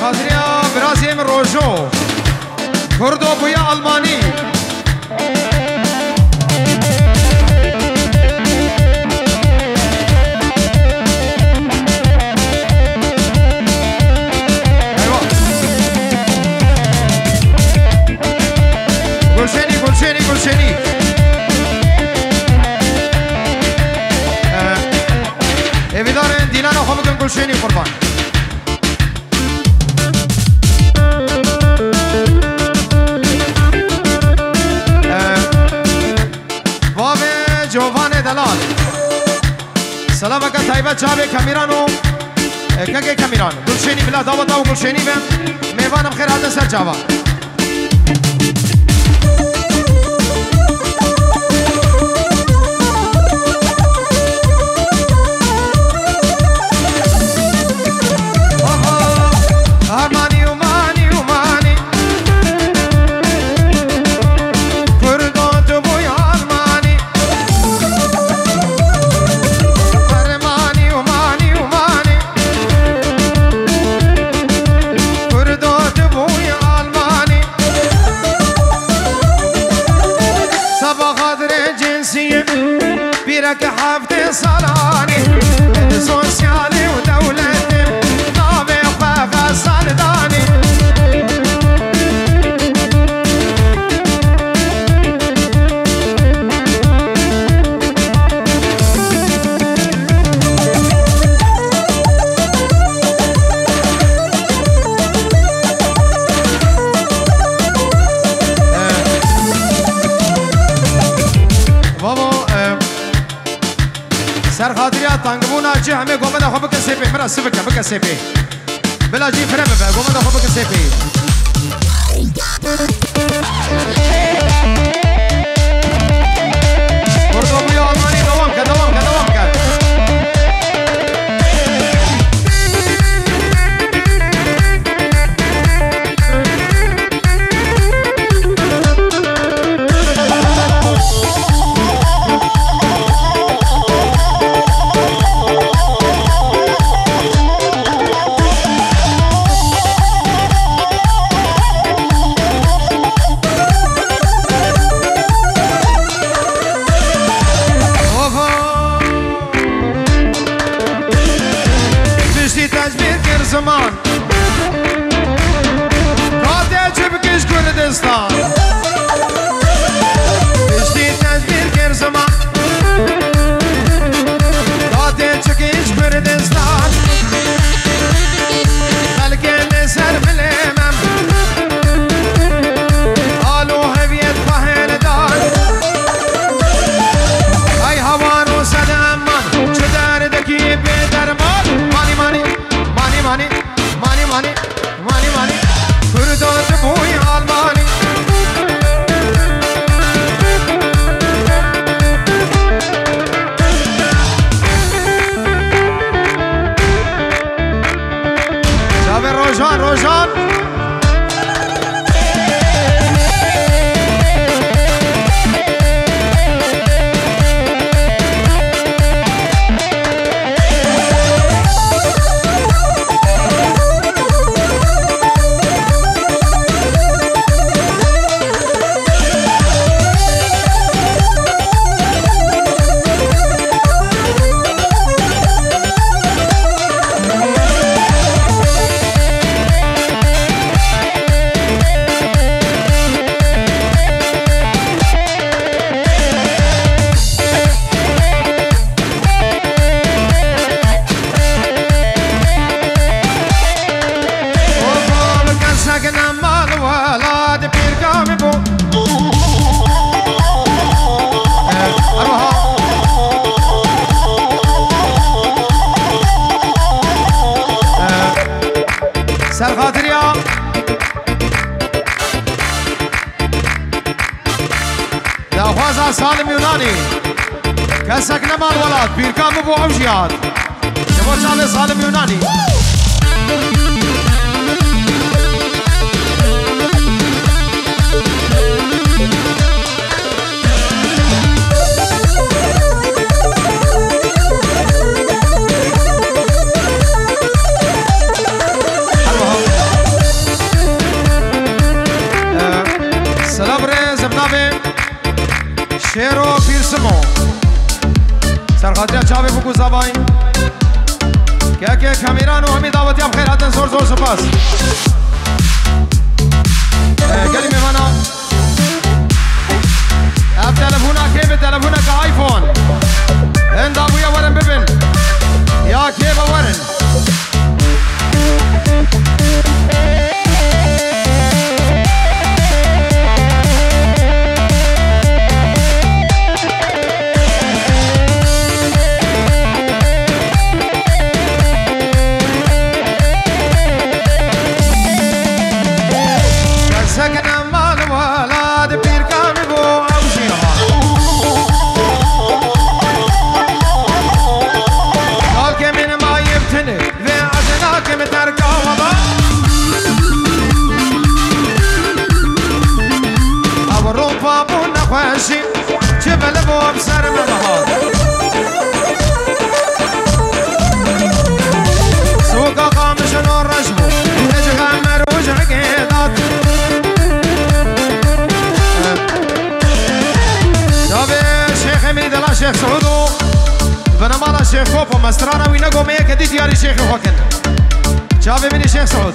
خاطر يا برازي من روجو كردو بويا ألماني گلشنی اویدار دینان خواه بکن گلشنی قربان باب جوان دلال سلام اکا طیبت جاب کمیرانو که کمیران گلشنی بلا داوتا و گلشنی بم میوانم خیر حد سر جوان بيرك حفظ صلاني سوسيالي ودولتي طابع خاف صنداني سر خاطریا تانگبونا چه همه گومه دا خوب کسی پی مرا سبکه بکسی پی بلا جی فرم به گومه دا خوب کسی پی کردو بویا آلمانی دوام که زمان قاطع چبکش کردستان بشتی تجبیر کر زمان قاطع چبکش کردستان خلق نسر بلیمم آلو هویت بحر دار ای هوانو صدام من چه دردکی بیدرمان مانی کردات بوی آلمانی جاب روشان سر خاطریا داخوازا سالم یونانی کسک نمال ولاد بیرکام بو عوجیاد جبو چاله سالم یونانی بگو زباین که کامیران و همی دعوتی هم خیراتن زور زور سپاس گلی میوانا اف تلفونا که به تلفونا که آیفون این دابویا ورن ببین یا که بورن جبل بوب سر مبهار سوق قامش نور رجبو نجغى مروج عقيدات شابي شيخ ميد الله شيخ سعودو بنمالا شيخ كوبو مسترانا وينقو مية كديت ياري شيخ وحكن شابي مني شيخ سعود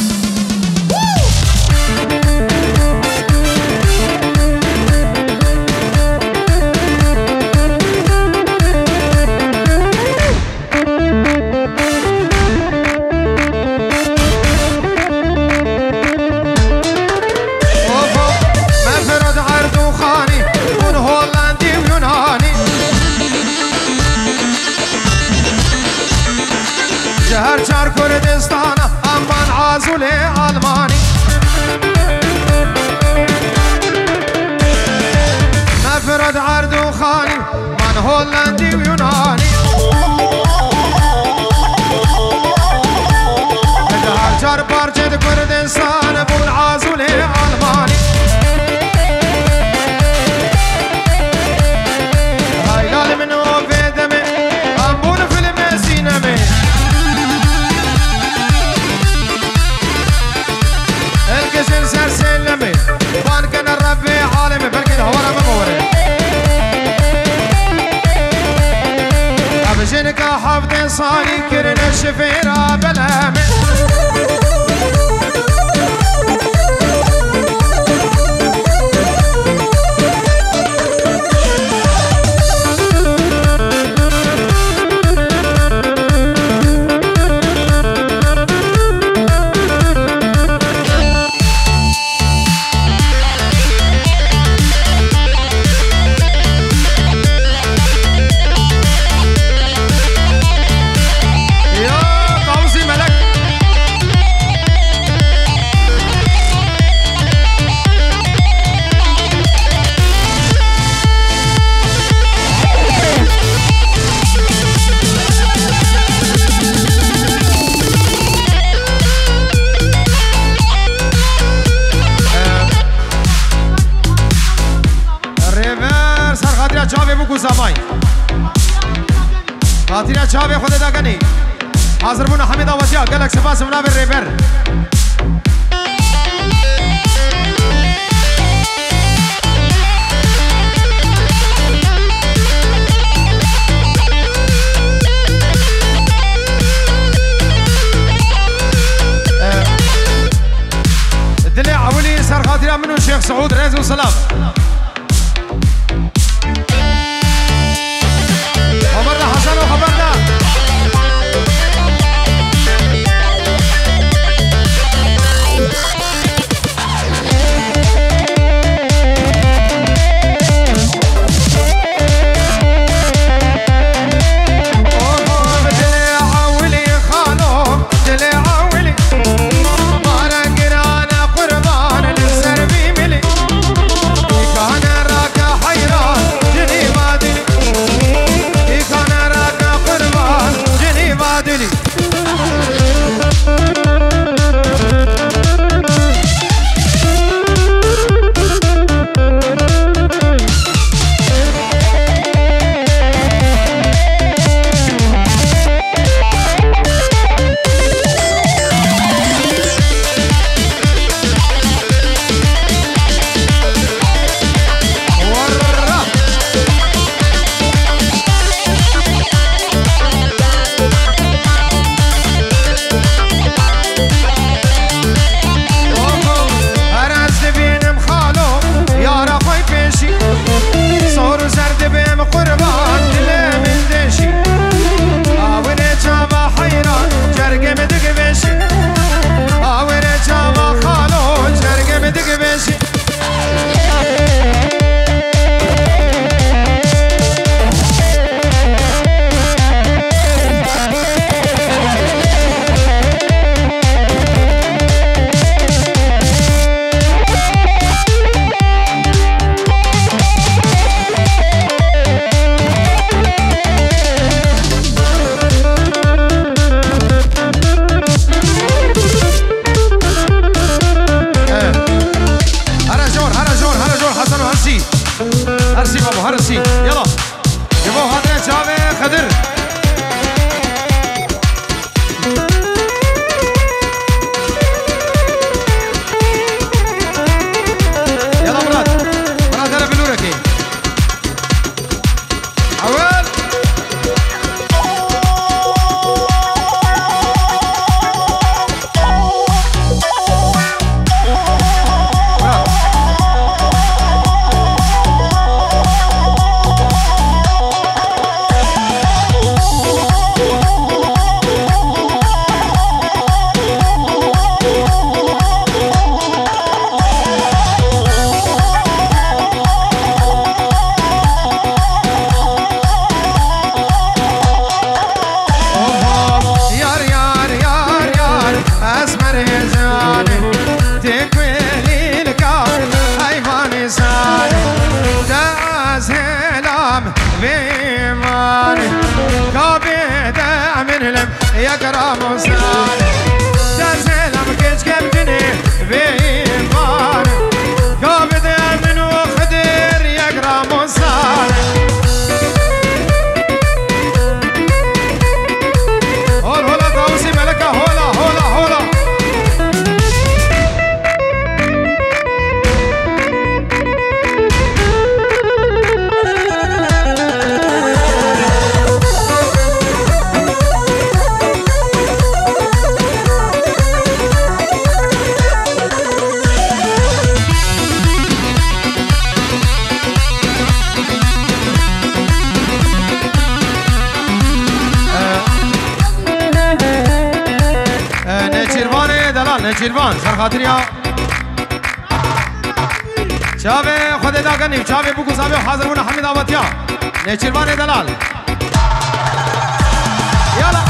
هر چار کردستان امان عازل آلمانی نفرد عرض و خانی من هلندی و یونانی هر چار پارچه کردستان بون عازل آلمانی هایلال منو بدمه امون فیلم سینمه الكشن سر سلمي وان كان الربي عالمي بلكن هو انا مغوري ابجنك حفظ صاني كرن الشفيرة بلامي خاطریا چاوی خود داگنی حاضر بونا حمید آواتیا گلک سپاس منابر ریبر دلي عولي سر خاطریا منو شيخ سعود ريز وسلام خبرنا حسن وخبرنا يا كرام وسال تزلم كيش كبتني بيمان قابد من وخدر يا كرام وسال هول هولا طاوسي ملكة هولا هولا هولا نجیروان سر خاطریا چاوه خود ادا کنیم چاوه بگو صاحب حاضر بونه حمید آبادیا نجیروان دلال یالا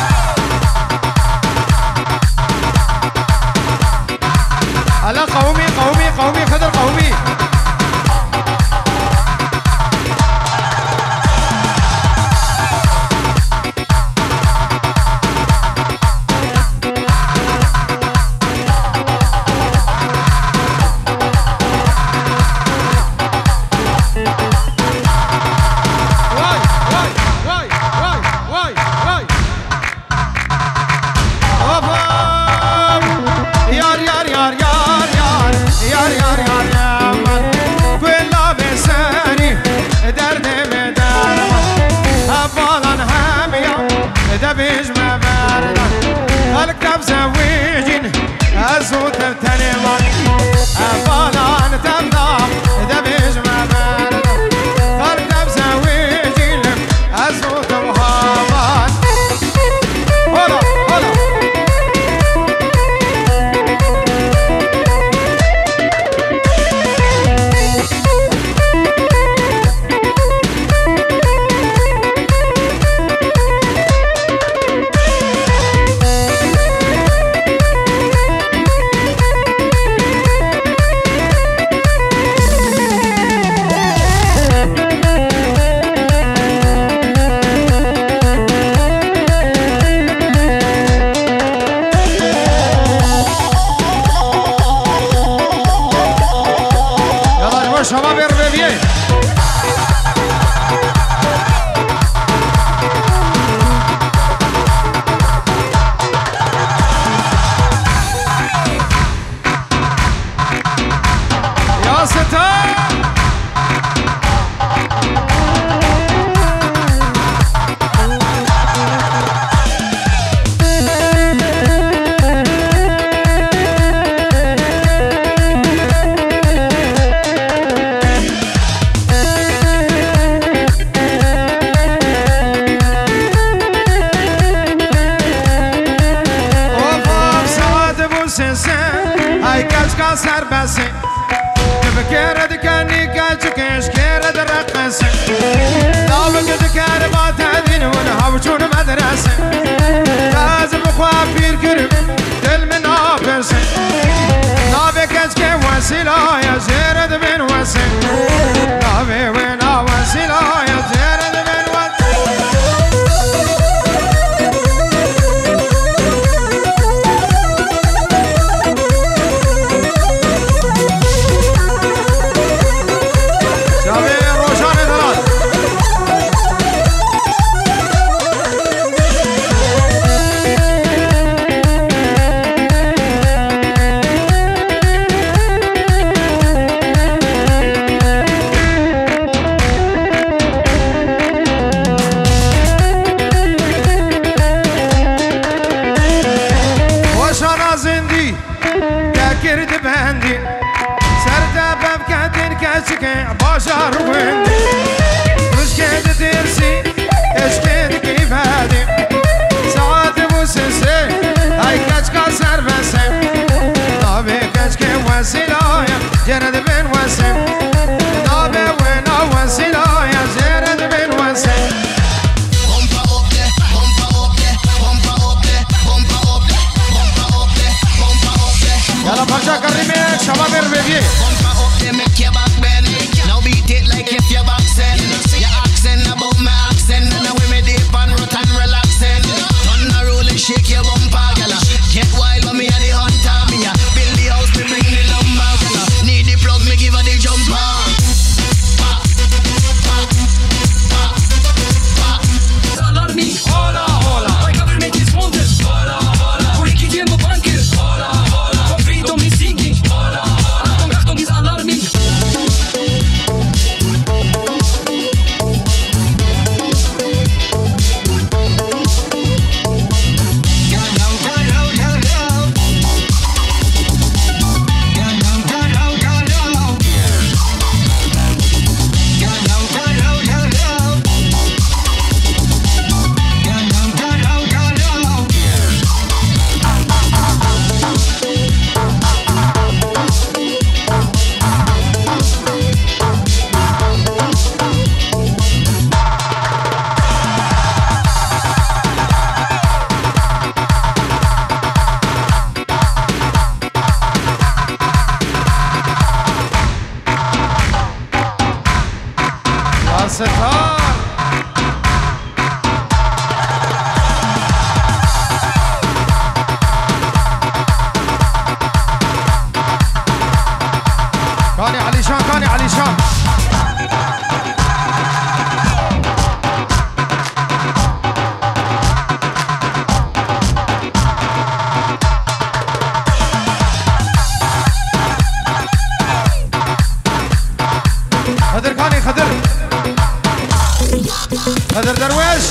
الا قومی قومی قومی خدر قومی shake your bumper, gyal. Get wild, but me a the hunter. Me a build the house, me bring the lumber, gyal. Need the plug, me give her the jumper. Alarming, hola, hola. My government is wanted, hola, hola. Freaky game of banker, hola, hola. For freedom is singing, hola, hola. Achtung, is alarming. كاني علي شام خضر كاني خضر درويش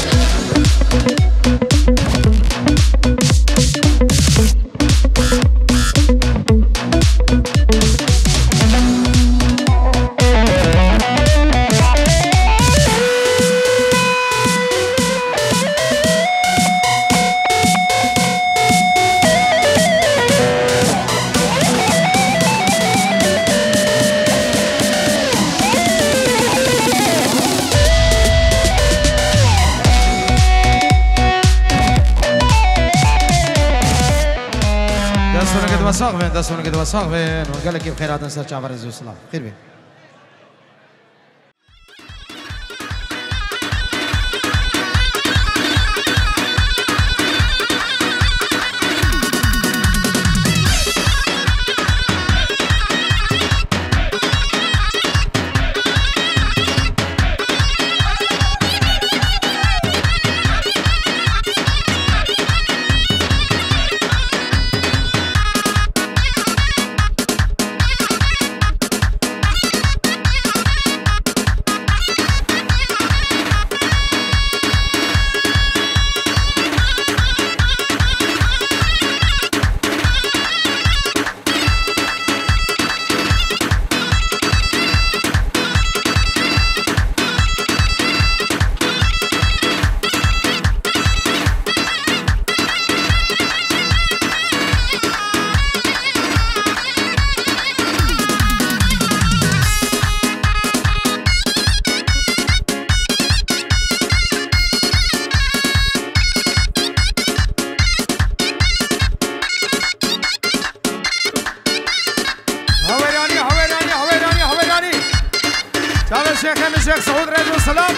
صاغبين داسون كده صاغبين ونقول لك بخير هذا نسال جعفر الزوج صلاح خير بيه الشيخ سعود رضي السلام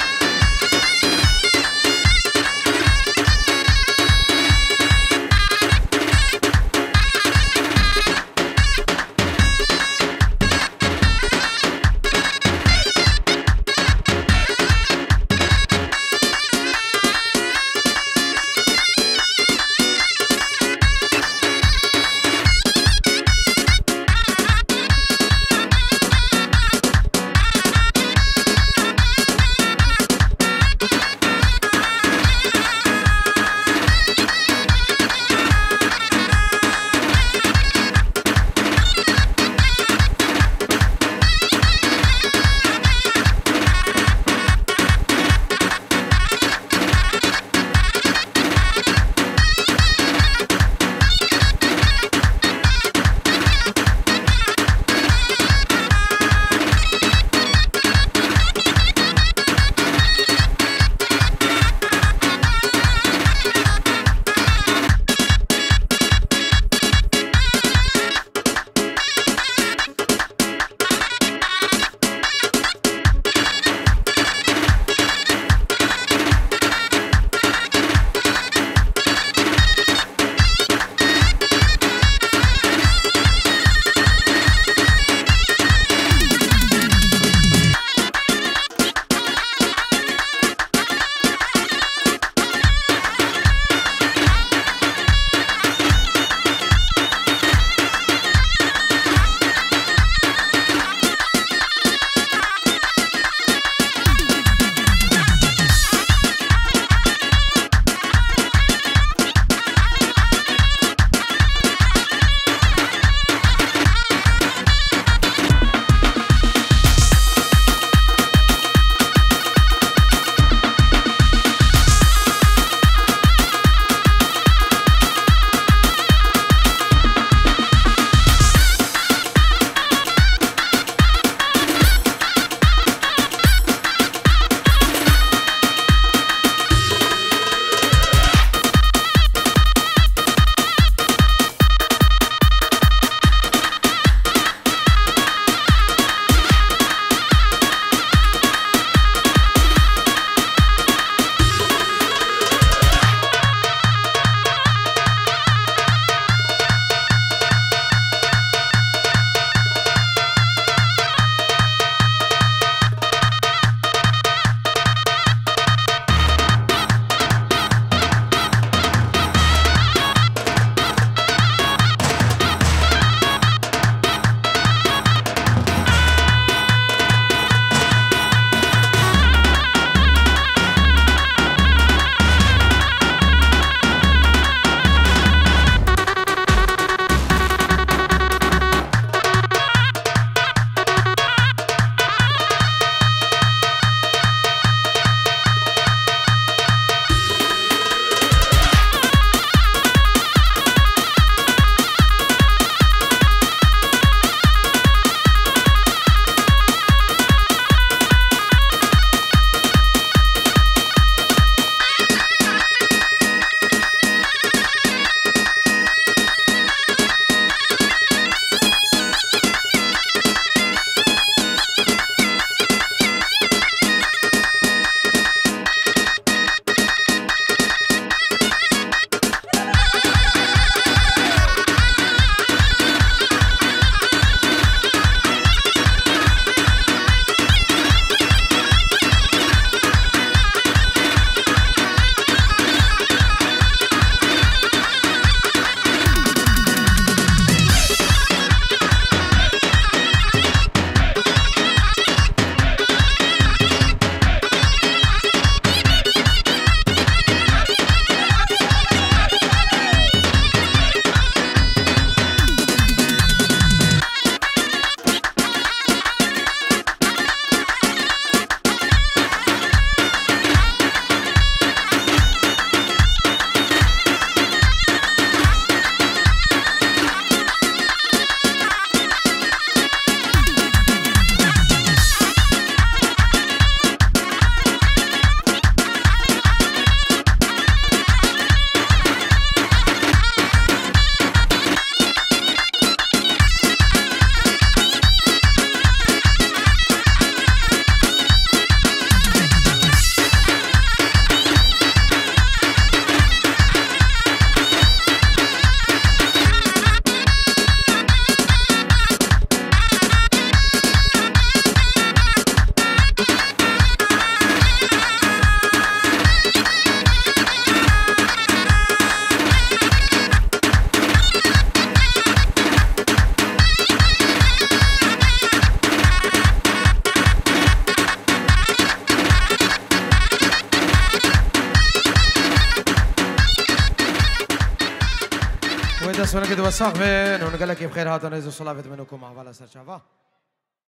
جسمنا كده وساق بين ونقول لك بخير هذا نزل صلافة منكم مع فالا سرشافا